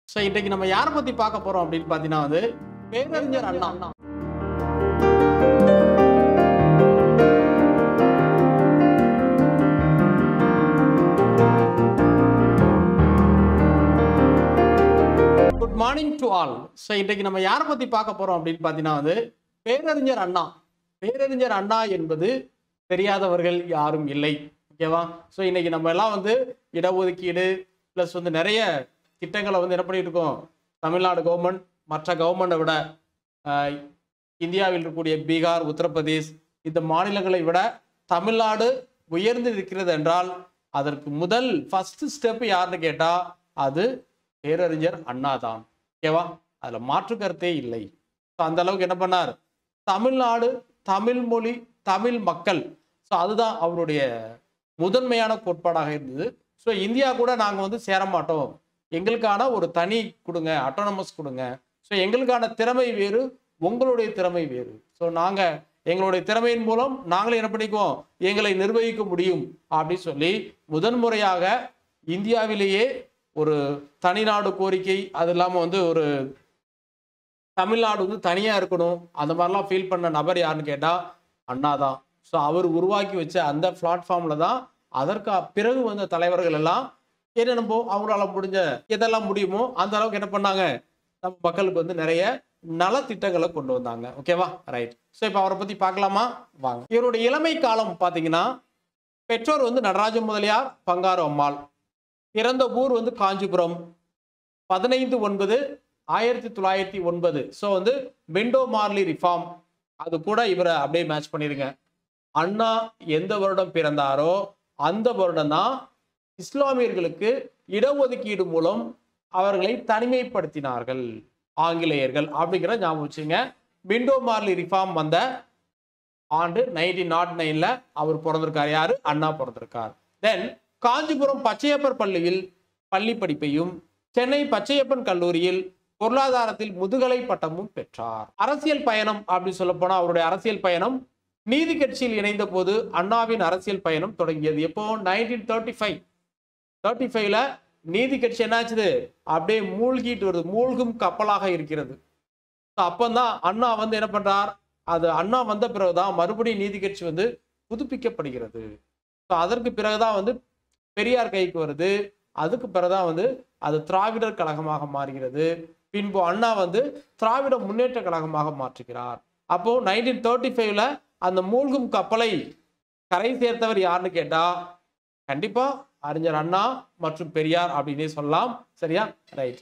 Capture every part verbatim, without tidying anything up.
So இன்றைக்கு நம்ம யாரை பத்தி பார்க்க போறோம் அப்படின்னு பார்த்தீங்கன்னா வந்து பேரறிஞர் Anna. Good morning to all. So இன்றைக்கு நம்ம யாரை பத்தி பார்க்க போறோம் அப்படின்னு பார்த்தீங்கன்னா வந்து பேரறிஞர் அண்ணா. பேரறிஞர் அண்ணா என்பது தெரியாதவர்கள் யாரும் இல்லை. ஓகேவா? ஸோ இன்னைக்கு நம்ம எல்லாம் வந்து இடஒதுக்கீடு ப்ளஸ் வந்து நிறைய திட்டங்களை வந்து என்ன பண்ணிட்டு இருக்கோம். தமிழ்நாடு கவர்மெண்ட் மற்ற கவர்மெண்ட்டை விட இந்தியாவில் இருக்கக்கூடிய பீகார், உத்தரப்பிரதேஷ் இந்த மாநிலங்களை விட தமிழ்நாடு உயர்ந்து இருக்கிறது என்றால் அதற்கு முதல் ஃபர்ஸ்ட் ஸ்டெப் யாருன்னு கேட்டா அது பேரறிஞர் அண்ணா தான். ஓகேவா? அதுல மாற்று கருத்தே இல்லை. ஸோ அந்த அளவுக்கு என்ன பண்ணார், தமிழ்நாடு, தமிழ் மொழி, தமிழ் மக்கள், ஸோ அதுதான் அவருடைய முதன்மையான கோட்பாடாக இருந்தது. ஸோ இந்தியா கூட நாங்கள் வந்து சேர மாட்டோம், எங்களுக்கான ஒரு தனி கொடுங்க, அட்டானமஸ் கொடுங்க, ஸோ எங்களுக்கான திறமை வேறு, உங்களுடைய திறமை வேறு, ஸோ நாங்கள் எங்களுடைய திறமையின் மூலம் நாங்களே என்ன பண்ணிக்குவோம், எங்களை நிர்வகிக்க முடியும் அப்படின்னு சொல்லி முதன்முறையாக இந்தியாவிலேயே ஒரு தனிநாடு கோரிக்கை, அது இல்லாமல் வந்து ஒரு தமிழ்நாடு வந்து தனியாக இருக்கணும் அந்த மாதிரிலாம் ஃபீல் பண்ண நபர் யாருன்னு கேட்டால் அண்ணா தான். ஸோ அவர் உருவாக்கி வச்ச அந்த பிளாட்ஃபார்மில் தான் அதற்கு பிறகு வந்த தலைவர்கள் எல்லாம் என்னென்னப்போ அவங்களால முடிஞ்ச எதெல்லாம் முடியுமோ அந்த அளவுக்கு என்ன பண்ணாங்க, நம்ம மக்களுக்கு வந்து நிறைய நலத்திட்டங்களை கொண்டு வந்தாங்க. ஓகேவா? ரைட். ஸோ இப்போ அவரை பற்றி பார்க்கலாமா? வாங்க. இவருடைய இளமை காலம் பார்த்தீங்கன்னா பெற்றோர் வந்து நடராஜ முதலியார், பங்காரு அம்மாள். பிறந்த ஊர் வந்து காஞ்சிபுரம். பதினைந்து ஒன்பது ஆயிரத்தி தொள்ளாயிரத்தி ஒன்பது. ஸோ வந்து பெண்டோ மார்லி ரிஃபார்ம் அது கூட இவரை அப்படியே மேட்ச் பண்ணிருங்க. அண்ணா எந்த வருடம் பிறந்தாரோ அந்த வருடம் தான் இஸ்லாமியர்களுக்கு இடஒதுக்கீடு மூலம் அவர்களை தனிமைப்படுத்தினார்கள் ஆங்கிலேயர்கள் அப்படிங்கிற ஞாபகம் வச்சுங்க. பெண்டோ மார்லி ரிஃபார்ம் வந்த ஆண்டு நைன்டீன் நாட் நைன்ல அவர் பிறந்திருக்கார். யாரு? அண்ணா பிறந்திருக்கார். தென் காஞ்சிபுரம் பச்சையப்பர் பள்ளியில் பள்ளி படிப்பையும் சென்னை பச்சையப்பன் கல்லூரியில் பொருளாதாரத்தில் முதுகலை பட்டமும் பெற்றார். அரசியல் பயணம் அப்படின்னு சொல்ல போனா அவருடைய அரசியல் பயணம் நீதி கட்சியில் இணைந்த போது அண்ணாவின் அரசியல் பயணம் தொடங்கியது. எப்போ? நைன்டீன் தேர்ட்டி ஃபைவ் தேர்ட்டி ஃபைவ்ல நீதி கட்சி என்னாச்சுது, அப்படியே மூழ்கிட்டு வருது, மூழ்கும் கப்பலாக இருக்கிறது. அப்பந்தான் அண்ணா வந்து என்ன பண்றார், அது அண்ணா வந்த பிறகுதான் மறுபடியும் நீதி கட்சி வந்து புதுப்பிக்கப்படுகிறது. ஸோ அதற்கு பிறகுதான் வந்து பெரியார் கைக்கு வருது. அதுக்கு பிறகுதான் வந்து அது திராவிடர் கழகமாக மாறுகிறது. பின்பு அண்ணா வந்து திராவிட முன்னேற்ற கழகமாக மாற்றுகிறார். அப்போ நைன்டீன் தேர்ட்டி ஃபைவ்ல அந்த மூழ்கும் கப்பலை கரை சேர்த்தவர் யாருன்னு கேட்டா கண்டிப்பா அறிஞர் அண்ணா மற்றும் பெரியார் அப்படின்னே சொல்லலாம். சரியா? ரைட்.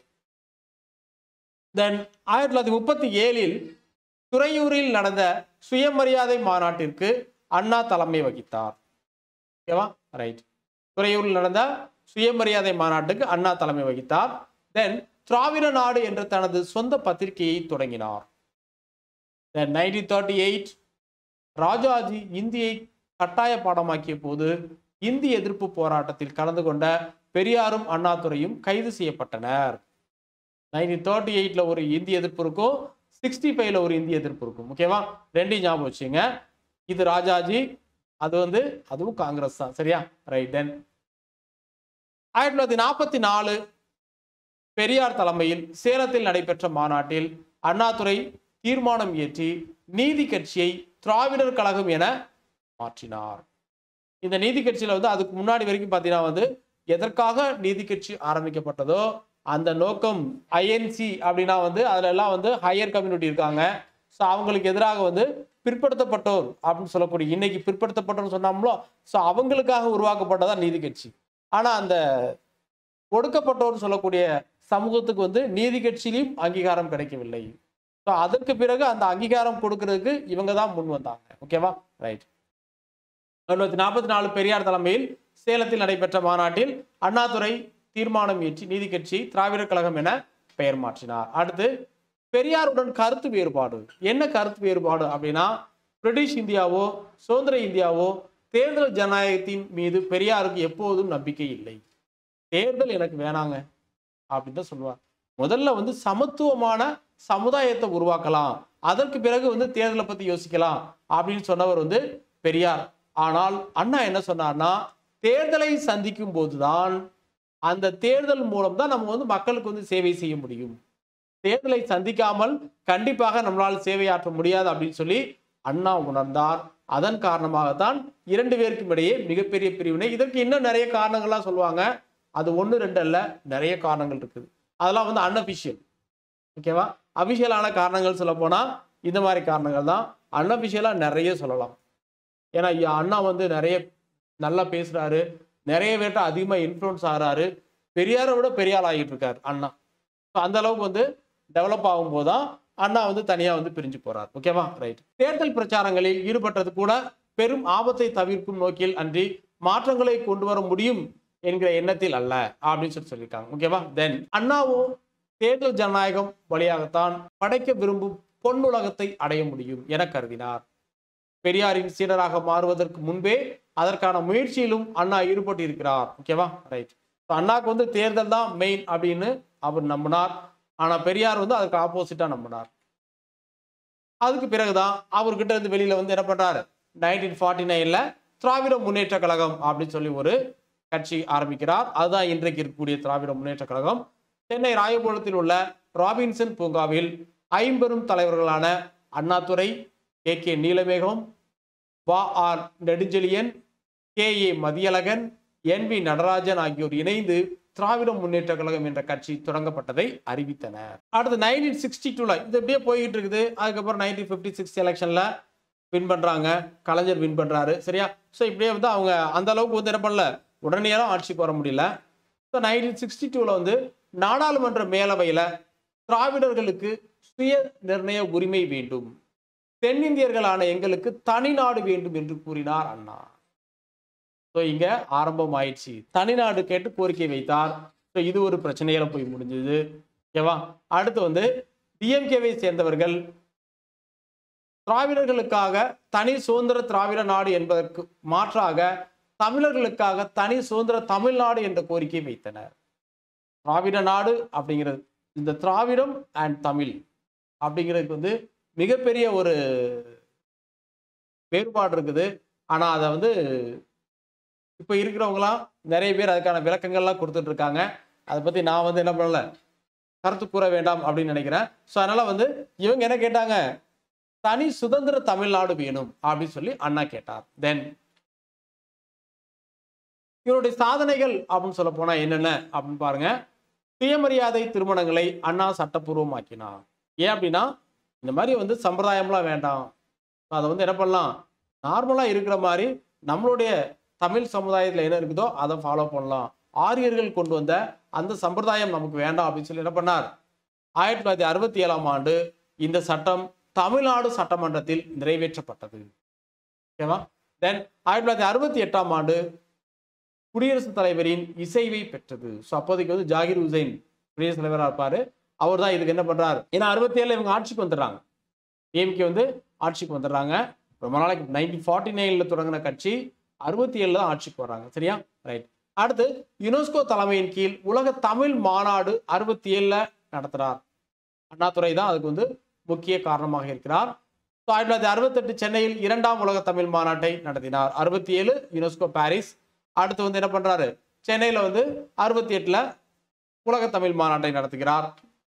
தென் ஆயிரத்தி தொள்ளாயிரத்தி முப்பத்தி ஏழில் துறையூரில் நடந்த சுயமரியாதை மாநாட்டிற்கு அண்ணா தலைமை வகித்தார். ஓகேவா? ரைட். துறையூரில் நடந்த சுயமரியாதை மாநாட்டுக்கு அண்ணா தலைமை வகித்தார். தென் திராவிட நாடு என்ற தனது சொந்த பத்திரிகையை தொடங்கினார். Then nineteen thirty eight Rajaji இந்தியை கட்டாய பாடமாக்கிய போது இந்தி எதிர்ப்பு போராட்டத்தில் கலந்து கொண்ட பெரியாரும் அண்ணாதுரையும் கைது செய்யப்பட்டனர். நைன்டீன் தேர்ட்டி எயிட்ல ஒரு இந்தி எதிர்ப்பு இருக்கும், சிக்ஸ்டி ஃபைவ்ல ஒரு இந்தி எதிர்ப்பு இருக்கும். ஓகேவா? ரெண்டையும் ஞாபகம் வச்சுங்க. இது ராஜாஜி, அது வந்து அதுவும் காங்கிரஸ் தான். சரியா? ரைட். தென் ஆயிரத்தி தொள்ளாயிரத்தி நாற்பத்தி நாலு பெரியார் தலைமையில் சேலத்தில் நடைபெற்ற மாநாட்டில் அண்ணாதுரை தீர்மானம் இயற்றி நீதி கட்சியை திராவிடர் கழகம் என மாற்றினார். இந்த நீதி கட்சியில வந்து அதுக்கு முன்னாடி வரைக்கும் பார்த்தீங்கன்னா வந்து எதற்காக நீதி கட்சி ஆரம்பிக்கப்பட்டதோ அந்த நோக்கம் ஐஎன்சி அப்படின்னா வந்து அதுல எல்லாம் வந்து ஹையர் கம்யூனிட்டி இருக்காங்க. ஸோ அவங்களுக்கு எதிராக வந்து பிற்படுத்தப்பட்டோர் அப்படின்னு சொல்லக்கூடிய இன்னைக்கு பிற்படுத்தப்பட்டோர் சொன்னாமோ ஸோ அவங்களுக்காக உருவாக்கப்பட்டதான் நீதி கட்சி. ஆனா அந்த ஒடுக்கப்பட்டோர் சொல்லக்கூடிய சமூகத்துக்கு வந்து நீதி கட்சியிலும் அங்கீகாரம் கிடைக்கவில்லை. ஸோ அதற்கு பிறகு அந்த அங்கீகாரம் கொடுக்கறதுக்கு இவங்க தான் முன் வந்தாங்க. ஓகேவா? ரைட். தொள்ளாயிரத்தி நாற்பத்தி நாலு பெரியார் தலைமையில் சேலத்தில் நடைபெற்ற மாநாட்டில் அண்ணாதுரை தீர்மானம் இயற்றி நீதி கட்சி திராவிடர் கழகம் என பெயர் மாற்றினார். அடுத்து பெரியாருடன் கருத்து வேறுபாடு. என்ன கருத்து வேறுபாடு அப்படின்னா பிரிட்டிஷ் இந்தியாவோ சுதந்திர இந்தியாவோ தேர்தல் ஜனநாயகத்தின் மீது பெரியாருக்கு எப்போதும் நம்பிக்கை இல்லை. தேர்தல் எனக்கு வேணாங்க அப்படின்னு தான் சொல்லுவார். முதல்ல வந்து சமத்துவமான சமுதாயத்தை உருவாக்கலாம், அதற்கு பிறகு வந்து தேர்தலை பத்தி யோசிக்கலாம் அப்படின்னு சொன்னவர் வந்து பெரியார். ஆனால் அண்ணா என்ன சொன்னார்னா தேர்தலை சந்திக்கும் போதுதான் அந்த தேர்தல் மூலம் தான் நம்ம வந்து மக்களுக்கு வந்து சேவை செய்ய முடியும். தேர்தலை சந்திக்காமல் கண்டிப்பாக நம்மளால் சேவையாற்ற முடியாது அப்படின்னு சொல்லி அண்ணா உணர்ந்தார். அதன் காரணமாகத்தான் இரண்டு பேருக்கும் இடையே மிகப்பெரிய பிரிவினை. இதற்கு இன்னும் நிறைய காரணங்கள்லாம் சொல்லுவாங்க. அது ஒன்று ரெண்டு அல்ல, நிறைய காரணங்கள் இருக்குது. அதெல்லாம் வந்து அன்அபிஷியல். ஓகேவா? அபிஷியலான காரணங்கள் சொல்ல போனா இந்த மாதிரி காரணங்கள் தான். அன்அபிஷியலா நிறைய சொல்லலாம். ஏன்னா அண்ணா வந்து நிறைய நல்லா பேசுறாரு, நிறைய பேர்ட்ட அதிகமாக இன்ஃப்ளூயன்ஸ் ஆகிறாரு, பெரியாரை விட பெரிய ஆள் ஆகிட்டு இருக்காரு அண்ணா. ஸோ அந்த அளவுக்கு வந்து டெவலப் ஆகும்போது தான் அண்ணா வந்து தனியாக வந்து பிரிஞ்சு போறார். ஓகேவா? ரைட். தேர்தல் பிரச்சாரங்களில் ஈடுபட்டது கூட பெரும் ஆபத்தை தவிர்க்கும் நோக்கில் அன்றி மாற்றங்களை கொண்டு வர முடியும் என்கிற எண்ணத்தில் அல்ல அப்படின்னு சொல்லி சொல்லியிருக்காங்க. ஓகேவா? தென் அண்ணாவும் தேர்தல் ஜனநாயகம் வழியாகத்தான் படைக்க விரும்பும் பொன்னுலகத்தை அடைய முடியும் என கருதினார். பெரியாரின் சீடராக மாறுவதற்கு முன்பே அதற்கான முயற்சியிலும் அண்ணா ஈடுபட்டு இருக்கிறார். ஓகேவா? ரைட். அண்ணாக்கு வந்து தேர்தல் தான் மெயின் அப்படின்னு அவர் நம்பினார். ஆனா பெரியார் வந்து அதுக்கு ஆப்போசிட்டா நம்பினார். அதுக்கு பிறகுதான் அவர்கிட்ட இருந்து வெளியில வந்து என்ன பண்றாரு, நைன்டீன் ஃபார்ட்டி நைன்ல திராவிட முன்னேற்ற கழகம் அப்படின்னு சொல்லி ஒரு கட்சி ஆரம்பிக்கிறார். அதுதான் இன்றைக்கு இருக்கக்கூடிய திராவிட முன்னேற்ற கழகம். சென்னை ராயபுரத்தில் உள்ள ராபின்சன் பூங்காவில் ஐம்பெரும் தலைவர்களான Annadurai, K K Neelamegam, V R Nedunchezhiyan, K A Mathiyazhagan, N V Natarajan ஆகியோர் இணைந்து திராவிட முன்னேற்ற கழகம் என்ற கட்சி தொடங்கப்பட்டதை அறிவித்தனர். அடுத்து நைன்டீன் சிக்ஸ்டி டூல இது இப்படியே போய்கிட்டு இருக்குது. அதுக்கப்புறம் நைன்டீன் பிப்டி சிக்ஸ் எலெக்ஷன்ல வின் பண்றாங்க, கலைஞர் வின் பண்றாரு. சரியா? ஸோ இப்படியே வந்து அவங்க அந்த அளவுக்கு வந்து என்ன பண்ணல, உடனடியாக ஆட்சிக்கு வர முடியல. ஸோ நைன்டீன் சிக்ஸ்டி டூல வந்து நாடாளுமன்ற மேலவையில திராவிடர்களுக்கு சுய நிர்ணய உரிமை வேண்டும், தென்னிந்தியர்களான எங்களுக்கு தனிநாடு வேண்டும் என்று கூறினார் அண்ணா. ஸோ இங்க ஆரம்பம் ஆயிடுச்சு. தனிநாடு கேட்டு கோரிக்கை வைத்தார். ஸோ இது ஒரு பிரச்சனையில போய் முடிஞ்சது. ஓகேவா? அடுத்து வந்து டிஎம்கேவை சேர்ந்தவர்கள் திராவிடர்களுக்காக தனி சுதந்திர திராவிட நாடு என்பதற்கு மாற்றாக தமிழர்களுக்காக தனி சுதந்திர தமிழ்நாடு என்ற கோரிக்கை வைத்தனர். திராவிட நாடு அப்படிங்கிறது, இந்த திராவிடம் அண்ட் தமிழ் அப்படிங்கிறதுக்கு வந்து மிகப்பெரிய ஒரு வேறுபாடு இருக்குது. ஆனா அதை வந்து இப்ப இருக்கிறவங்களாம் நிறைய பேர் அதுக்கான விளக்கங்கள்லாம் கொடுத்துட்டு இருக்காங்க. அதை பத்தி நான் வந்து என்ன பண்ணல, கருத்து கூற வேண்டாம் அப்படின்னு நினைக்கிறேன். ஸோ அதனால வந்து இவங்க என்ன கேட்டாங்க, தனி சுதந்திர தமிழ்நாடு வேணும் அப்படின்னு சொல்லி அண்ணா கேட்டார். தென் இவருடைய சாதனைகள் அப்படின்னு சொல்ல போனா என்னென்ன அப்படின்னு பாருங்க. சுயமரியாதை திருமணங்களை அண்ணா சட்டப்பூர்வமாக்கினார். ஏன் அப்படின்னா இந்த மாதிரி வந்து சம்பிரதாயம்லாம் வேண்டாம், அதை வந்து என்ன பண்ணலாம், நார்மலா இருக்கிற மாதிரி நம்மளுடைய தமிழ் சமுதாயத்தில் என்ன இருக்குதோ அதை ஃபாலோ பண்ணலாம். ஆரியர்கள் கொண்டு வந்த அந்த சம்பிரதாயம் நமக்கு வேண்டாம் அப்படின்னு சொல்லி என்ன பண்ணார். ஆயிரத்தி தொள்ளாயிரத்தி அறுபத்தி ஏழாம் ஆண்டு இந்த சட்டம் தமிழ்நாடு சட்டமன்றத்தில் நிறைவேற்றப்பட்டது. ஓகேவா? தென் ஆயிரத்தி தொள்ளாயிரத்தி அறுபத்தி எட்டாம் ஆண்டு குடியரசுத் தலைவரின் இசைவை பெற்றது. ஸோ அப்போதைக்கு வந்து ஜாகிர் ஹுசைன் குடியரசுத் தலைவராக இருப்பாரு. அவர் தான் இதுக்கு என்ன பண்றாரு, ஏன்னா அறுபத்தி ஏழுல இவங்க ஆட்சிக்கு வந்துடுறாங்க, டிஎம்கே வந்து ஆட்சிக்கு வந்துடுறாங்க. ரொம்ப நாளைக்கு நைன்டீன் ஃபார்ட்டி நைன்ல தொடங்கின கட்சி அறுபத்தி ஏழுல தான் ஆட்சிக்கு வர்றாங்க. சரியா? ரைட். அடுத்து யுனெஸ்கோ தலைமையின் கீழ் உலக தமிழ் மாநாடு அறுபத்தி ஏழுல நடத்துறார். அண்ணாதுரை தான் அதுக்கு வந்து முக்கிய காரணமாக இருக்கிறார். ஆயிரத்தி தொள்ளாயிரத்தி அறுபத்தி எட்டு சென்னையில் இரண்டாம் உலக தமிழ் மாநாட்டை நடத்தினார். அறுபத்தி ஏழு யுனெஸ்கோ பாரிஸ். அடுத்து வந்து என்ன பண்றாரு, சென்னையில வந்து அறுபத்தி எட்டுல உலக தமிழ் மாநாட்டை நடத்துகிறார்.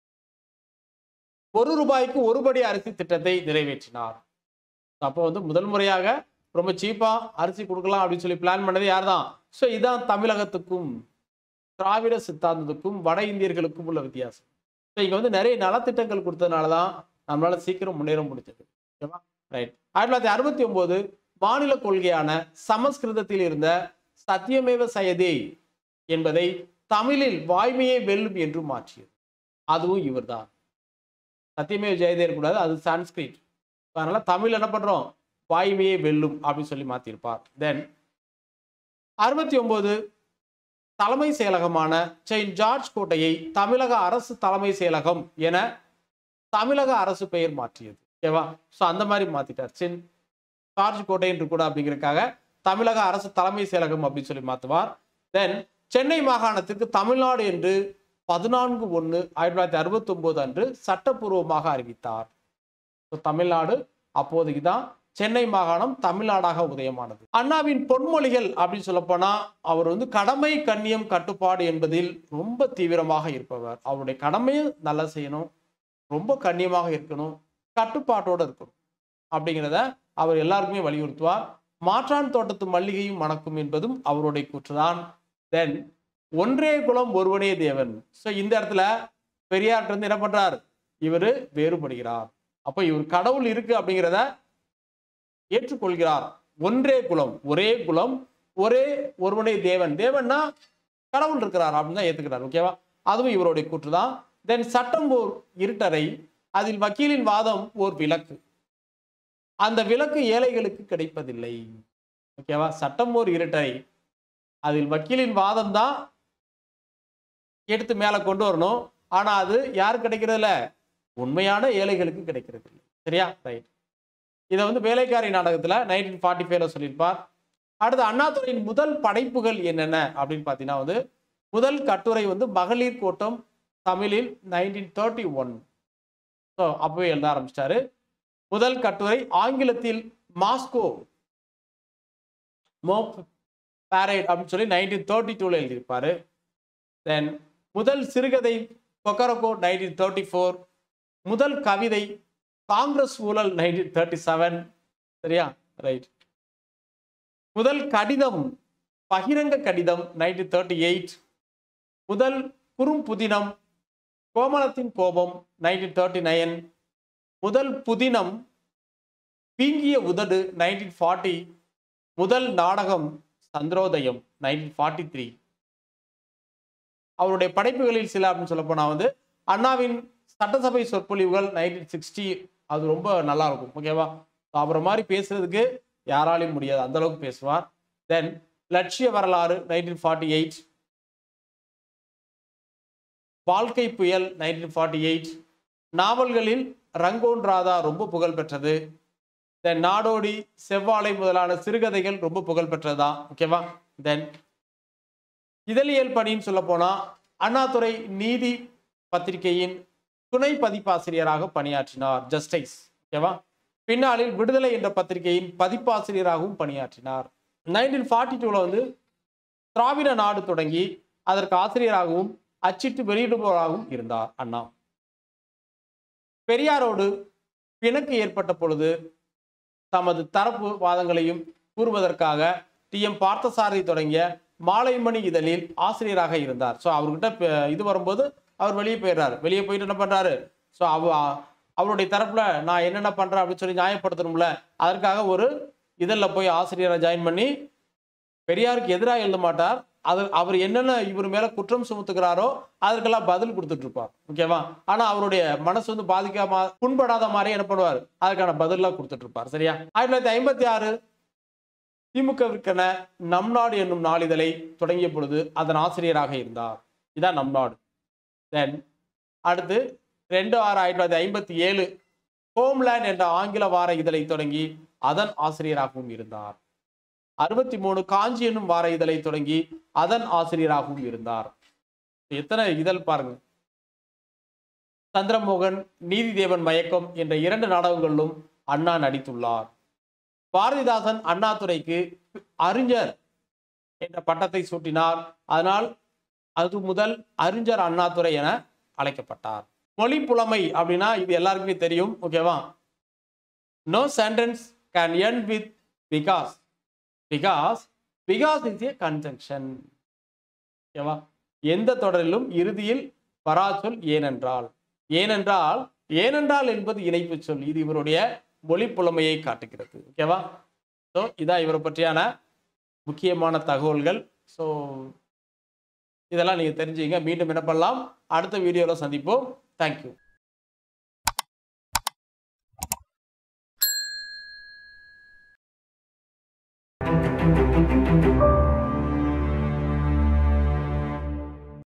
ஒரு ரூபாய்க்கு ஒருபடி அரிசி திட்டத்தை நிறைவேற்றினார். அப்போ வந்து முதல் முறையாக ரொம்ப சீப்பா அரிசி கொடுக்கலாம் அப்படின்னு சொல்லி பிளான் பண்ணது யார் தான். ஸோ இதான் தமிழகத்துக்கும் திராவிட சித்தாந்தத்துக்கும் வட இந்தியர்களுக்கும் உள்ள வித்தியாசம். ஸோ இங்க வந்து நிறைய நலத்திட்டங்கள் கொடுத்ததுனால தான் நம்மளால சீக்கிரம் முன்னேற முடிச்சது. ஓகேவா? ரைட். ஆயிரத்தி தொள்ளாயிரத்தி அறுபத்தி ஒன்பது மாநில கொள்கையான சமஸ்கிருதத்தில் இருந்த சத்தியமேவ சயதே என்பதை தமிழில் வாய்மையை வெல்லும் என்று மாற்றியது. அதுவும் இவர் தான். சத்தியமேவ ஜெயதே இருக்கக்கூடாது, அது சான்ஸ்கிரிட். அதனால தமிழ் என்ன பண்றோம், வாய்மையை வெல்லும் அப்படின்னு சொல்லி மாத்திருப்பார். தென் அறுபத்தி ஒன்பது தலைமை செயலகமான செயின்ட் ஜார்ஜ் கோட்டையை தமிழக அரசு தலைமை செயலகம் என தமிழக அரசு பெயர் மாற்றியது. ஓகேவா? ஸோ அந்த மாதிரி மாத்திட்டார். செயின்ட் ஜார்ஜ் கோட்டை என்று கூட அப்படிங்கிறதுக்காக தமிழக அரசு தலைமை செயலகம் அப்படின்னு சொல்லி மாற்றுவார். தென் சென்னை மாகாணத்திற்கு தமிழ்நாடு என்று பதினான்கு ஒன்று ஆயிரத்தி தொள்ளாயிரத்தி அறுபத்தி ஒன்பது அன்று சட்டப்பூர்வமாக அறிவித்தார். தமிழ்நாடு அப்போதைக்கு தான் சென்னை மாகாணம் தமிழ்நாடாக உதயமானது. அண்ணாவின் பொன்மொழிகள் அப்படின்னு சொல்ல போனா அவர் வந்து கடமை கண்ணியம் கட்டுப்பாடு என்பதில் ரொம்ப தீவிரமாக இருப்பவர். அவருடைய கடமையை நல்லா செய்யணும், ரொம்ப கண்ணியமாக இருக்கணும், கட்டுப்பாட்டோடு இருக்கணும் அப்படிங்கிறத அவர் எல்லாருக்குமே வலியுறுத்துவார். மாற்றான் தோட்டத்து மல்லிகையும் மணக்கும் என்பதும் அவருடைய கூற்றுதான். தென் ஒன்றே குலம் ஒருவனே தேவன். ஸோ இந்த இடத்துல பெரியார்ட்ட இருந்து என்ன பண்றார், இவர் வேறுபடுகிறார். அப்போ இவர் கடவுள் இருக்கு அப்படிங்கிறத ஏற்றுக்கொள்கிறார். ஒன்றே குலம், ஒரே குலம், ஒரே ஒருவனே தேவன். தேவன்னா கடவுள் இருக்கிறார் அப்படின்னு தான் ஏத்துக்கிறார். ஓகேவா, அதுவும் இவருடைய கூற்று தான். தென் சட்டம் ஓர் இருட்டறை, அதில் வக்கீலின் வாதம் ஓர் விளக்கு, அந்த விளக்கு ஏழைகளுக்கு கிடைப்பதில்லை. ஓகேவா, சட்டம் ஓர் இருட்டறை, அதில் வக்கீலின் வாதம் தான் எடுத்து மேலே கொண்டு வரணும். ஆனா அது யாருக்கு கிடைக்கிறதில்ல, உண்மையான ஏழைகளுக்கு கிடைக்கிறது இல்லை. சரியா, ரைட். இதை வந்து வேலைக்காரி நாடகத்துல நைன்டீன் ஃபார்ட்டி ஃபைவ்ல சொல்லியிருப்பார். அடுத்து அண்ணாதுரையின் முதல் படைப்புகள் என்னென்ன அப்படின்னு பார்த்தீங்கன்னா வந்து முதல் கட்டுரை வந்து மகளிர் கோட்டம் தமிழில் நைன்டீன் தேர்ட்டி ஒன். ஸோ அப்பவே எழுத ஆரம்பிச்சிட்டாரு. முதல் கட்டுரை ஆங்கிலத்தில் மாஸ்கோ மோ பேரைட் அப்படின்னு சொல்லி நைன்டீன் தேர்ட்டி டூல எழுதியிருப்பாரு. தென் முதல் சிறுகதை கொக்கரகோ நைன்டீன் தேர்ட்டி ஃபோர். முதல் கவிதை காங்கிரஸ் ஊழல் நைன்டீன் தேர்ட்டி செவன். சரியா, ரைட். முதல் கடிதம் பகிரங்க கடிதம் நைன்டீன் தேர்ட்டி எயிட். முதல் குறும்புதினம் கோமலத்தின் கோபம் நைன்டீன் தேர்ட்டி நைன். முதல் புதினம் பீங்கிய உதடு நைன்டீன் ஃபார்ட்டி. முதல் நாடகம் சந்திரோதயம் நைன்டீன் ஃபார்ட்டி த்ரீ. அவருடைய படைப்புகளில் சில அப்படின்னு சொல்ல போனா வந்து அண்ணாவின் சட்டசபை சொற்பொழிவுகள் நைன்டீன் சிக்ஸ்டி, அது ரொம்ப நல்லா இருக்கும். ஓகேவா, அவரை மாதிரி பேசுறதுக்கு யாராலையும் முடியாது, அந்த அளவுக்கு பேசுவார். தென் லட்சிய வரலாறு நைன்டீன் ஃபார்ட்டி எயிட். வாழ்க்கை புயல் நைன்டீன் ஃபார்ட்டி எயிட். நாவல்களில் ரங்கோன் ராதா ரொம்ப புகழ் பெற்றது. தென் நாடோடி செவ்வாழை முதலான சிறுகதைகள் ரொம்ப புகழ் பெற்றதுதான். ஓகேவா, தென் இதழியல் பணின்னு சொல்ல போனா அண்ணாதுரை நீதி பத்திரிகையின் துணை பதிப்பாசிரியராக பணியாற்றினார், ஜஸ்டிஸ். ஓகேவா, பின்னாளில் விடுதலை என்ற பத்திரிகையின் பதிப்பாசிரியராகவும் பணியாற்றினார். நைன்டீன் ஃபார்ட்டி டூல வந்து திராவிட நாடு தொடங்கி அதற்கு ஆசிரியராகவும் அச்சிட்டு வெளியிடுபவராகவும் இருந்தார் அண்ணா. பெரியாரோடு பிணக்கு ஏற்பட்ட பொழுது தமது தரப்பு வாதங்களையும் கூறுவதற்காக டி எம் பார்த்தசாரதி தொடங்கிய மாலைமணி இதழில் ஆசிரியராக இருந்தார். ஸோ அவர்கிட்ட இது வரும்போது அவர் வெளியே போயிடுறாரு. வெளியே போயிட்டு என்ன பண்றாரு, ஸோ அவ அவருடைய தரப்புல நான் என்னென்ன பண்றேன் அப்படின்னு சொல்லி நியாயப்படுத்தணும்ல, அதற்காக ஒரு இதழில் போய் ஆசிரியரை ஜாயின் பண்ணி பெரியாருக்கு எதிராக எழுத மாட்டார். அது அவர் என்னென்ன இவர் மேல குற்றம் சுமத்துக்கிறாரோ அதற்கெல்லாம் பதில் கொடுத்துட்டு இருப்பார். ஓகேவா, ஆனா அவருடைய மனசு வந்து பாதிக்காம புண்படாத மாதிரி என்ன பண்ணுவார், அதுக்கான பதிலாம் கொடுத்துட்டு இருப்பார். சரியா, ஆயிரத்தி தொள்ளாயிரத்தி ஐம்பத்தி ஆறு திமுகவிற்கென நம் நாடு என்னும் நாளிதழை தொடங்கிய பொழுது அதன் ஆசிரியராக இருந்தார். இதான் நம் நாடு. தென் அடுத்து ரெண்டு ஆறு ஆயிரத்தி தொள்ளாயிரத்தி ஐம்பத்தி ஏழு ஹோம்லேண்ட் என்ற ஆங்கில வார இதழை தொடங்கி அதன் ஆசிரியராகவும் இருந்தார். அறுபத்தி மூணு காஞ்சி என்னும் வார இதழை தொடங்கி அதன் ஆசிரியராகவும் இருந்தார். எத்தனை இதழ் பாருங்க. சந்திரமோகன், நீதிதேவன் மயக்கம் என்ற இரண்டு நாடகங்களிலும் அண்ணா நடித்துள்ளார். பாரதிதாசன் அண்ணாதுரைக்கு அறிஞர் என்ற பட்டத்தை சூட்டினார். அதனால் அது முதல் அறிஞர் அண்ணாதுரை என அழைக்கப்பட்டார். மொழி புலமை அப்படின்னா இது எல்லாருக்குமே தெரியும். ஓகேவா, no sentence can end with because because because is a conjunction. ஓகேவா, எந்த தொடரிலும் இறுதியில் பராச்சொல் ஏனென்றால். ஏனென்றால் ஏனென்றால் என்பது இணைப்பு சொல். இது இவருடைய மொழி புலமையை காட்டுகிறது. ஓகேவா, ஸோ இதான் இவரை பற்றியான முக்கியமான தகவல்கள். ஸோ இதெல்லாம் நீங்கள் தெரிஞ்சுங்க. மீண்டும் என்ன பண்ணலாம், அடுத்த வீடியோவில் சந்திப்போம். தேங்க்யூ. Thank you.